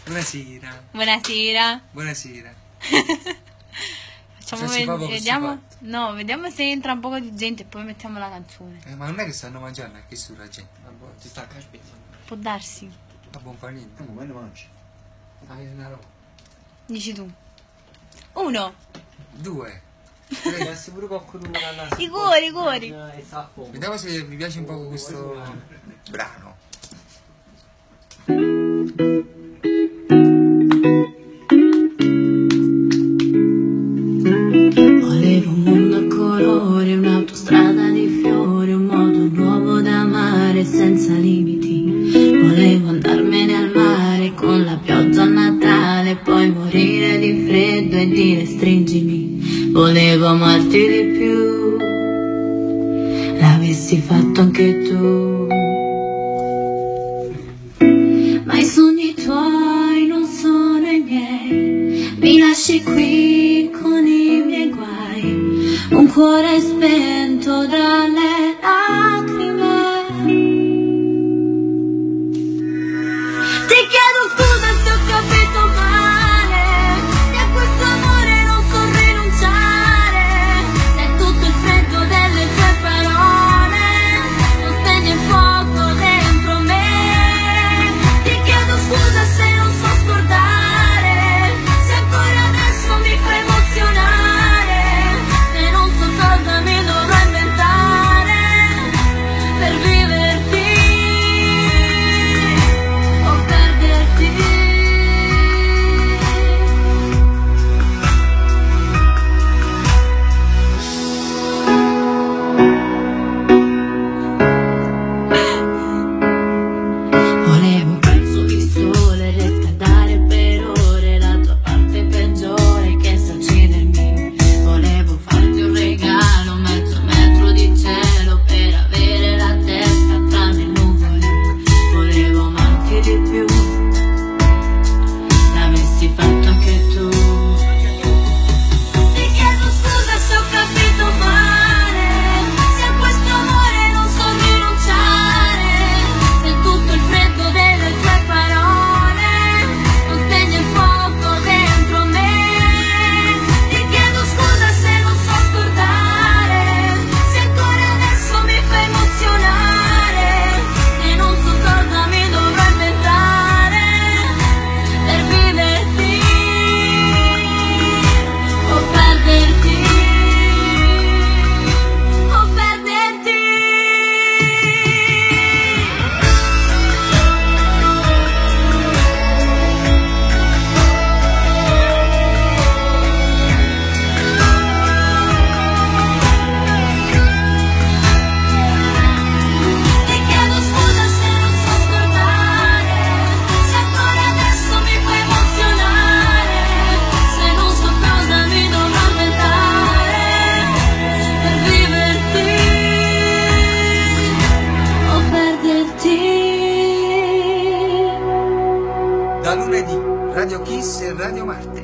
Buonasera. Buonasera. Buonasera. Facciamo vediamo. No, vediamo se entra un po' di gente e poi mettiamo la canzone. Ma non è che stanno mangiando anche su la gente. Ti sta aspettando. Può darsi. Ma buon fa niente. Ma quando mangi? Una roba. Dici tu. 1. 2. Sicuro qualcuno alla I cuori. Vediamo se vi piace un po' questo brano. Volevo un mondo a colori, un'autostrada di fiori, un modo nuovo da amare senza limiti. Volevo andarmene al mare con la pioggia a Natale, poi morire di freddo e dire stringimi. Volevo amarti di più, l'avessi fatto anche tu. Ma i sogni tuoi non sono i miei, mi lasci qui con i miei guai, un cuore spento dalle lacrime. Ti chiedo scusa se ho capito male, se a questo amore non so rinunciare, se tutto il freddo delle tue parole non spegne il fuoco dentro me. Ti chiedo scusa se non so scordare, se ancora adesso mi fai emozionare, se non so cosa mi dovrò inventare per viverti o perderti. Volevo un pezzo di sole, riscaldare per ore la tua parte peggiore che sa uccidermi. Volevo farti un regalo, mezzo metro di cielo per avere la testa tra le nuvole. Volevo amarti di più, l'avessi fatto anche tu. Ti chiedo scusa se ho capito male, se a questo amore non so rinunciare, se tutto il freddo delle tue parole non spegne il fuoco dentro me. Ti chiedo scusa se non so scordare, se ancora adesso mi fai emozionare, se non so cosa mi dovrò inventare per viverti o perderti o perderti. Ti chiedo scusa se non so scordare, se ancora adesso mi fai emozionare, se non so cosa mi dovrò inventare per viverti o perderti. Da lunedì, Radio Kiss e Radio Marte.